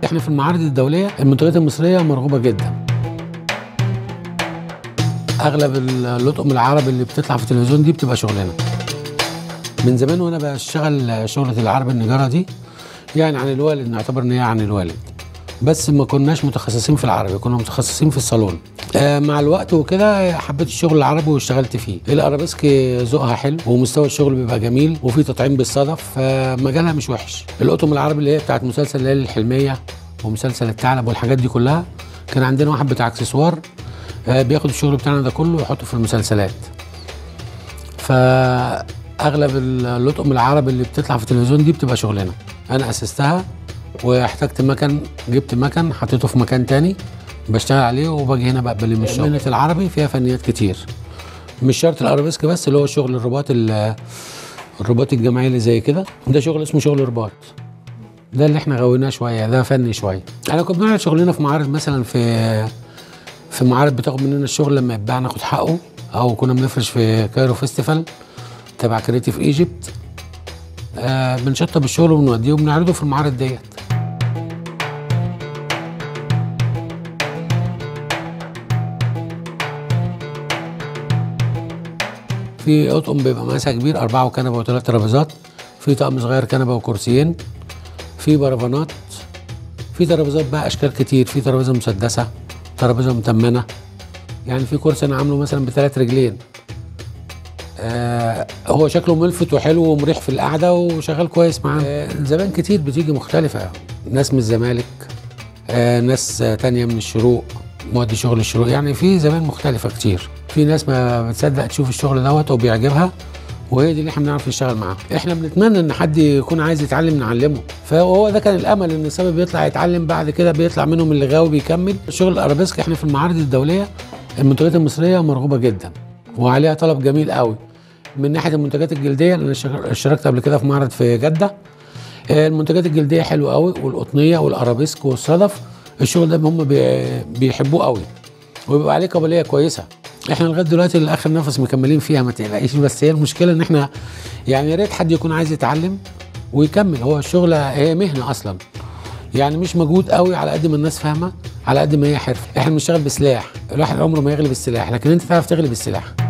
احنا في المعارض الدوليه المنتجات المصريه مرغوبه جدا. اغلب اللطقم العربي اللي بتطلع في التلفزيون دي بتبقى شغلنا من زمان، وانا بشتغل شغله العرب النجاره دي يعني عن الوالد، نعتبر ان هي عن الوالد، بس ما كناش متخصصين في العربي، كنا متخصصين في الصالون. مع الوقت وكده حبيت الشغل العربي واشتغلت فيه. الارابيسك ذوقها حلو ومستوى الشغل بيبقى جميل وفي تطعيم بالصدف، فمجالها مش وحش. اللطقم العربي اللي هي بتاعت مسلسل الليالي الحلميه ومسلسل الثعلب والحاجات دي كلها، كان عندنا واحد بتاع اكسسوار بياخد الشغل بتاعنا ده كله ويحطه في المسلسلات. فاغلب اللطقم العربي اللي بتطلع في التلفزيون دي بتبقى شغلنا. انا اسستها واحتجت مكن، جبت مكن حطيته في مكان تاني بشتغل عليه وباجي هنا بقبل من الشغل. مهنة العربي فيها فنيات كتير، مش شرط الارابيسك بس، اللي هو شغل الرباط الجماعي اللي زي كده، ده شغل اسمه شغل رباط، ده اللي احنا غويناه شويه، ده فني شويه. انا كنت بنعمل شغلنا في معارض، مثلا في معارض بتاخد مننا الشغل لما يتباع ناخد حقه، او كنا بنفرش في كايرو فيستيفال تبع كريتيف ايجيبت، بنشطب الشغل وبنوديه وبنعرضه في المعارض ديت. في اطقم بيبقى مقاسها كبير 4 وكنبه و3 ترابيزات، في طقم صغير كنبه وكرسيين، في برفانات، في ترابيزات بقى اشكال كتير، في ترابيزه مسدسه، ترابيزه متمنه، يعني في كرسي انا عامله مثلا ب3 رجلين، هو شكله ملفت وحلو ومريح في القعده وشغال كويس معاه. زبائن كتير بتيجي مختلفه، ناس من الزمالك، ناس تانية من الشروق مودي شغل الشروق، يعني في زبائن مختلفه كتير. في ناس ما بتصدق تشوف الشغل دوت وبيعجبها، وهي دي اللي احنا بنعرف نشتغل معاها. احنا بنتمنى ان حد يكون عايز يتعلم نعلمه، فهو ده كان الامل، ان السبب بيطلع يتعلم، بعد كده بيطلع منهم اللي غاوي بيكمل. شغل الارابيسك احنا في المعارض الدوليه المنتجات المصريه مرغوبه جدا وعليها طلب جميل قوي. من ناحيه المنتجات الجلديه، انا اشتركت قبل كده في معرض في جده، المنتجات الجلديه حلوه قوي، والقطنيه والارابيسك والصدف، الشغل ده هم بيحبوه قوي وبيبقى عليه قابليه كويسه. احنا لغايه دلوقتي لاخر نفس مكملين فيها، ما تقلقيش، بس هي المشكله ان احنا يعني يا ريت حد يكون عايز يتعلم ويكمل. هو الشغل هي مهنه اصلا، يعني مش مجهود قوي على قد ما الناس فاهمه، على قد ما هي حرفه. احنا بنشتغل بسلاح، الواحد عمره ما يغلب السلاح، لكن انت تعرف تغلب السلاح.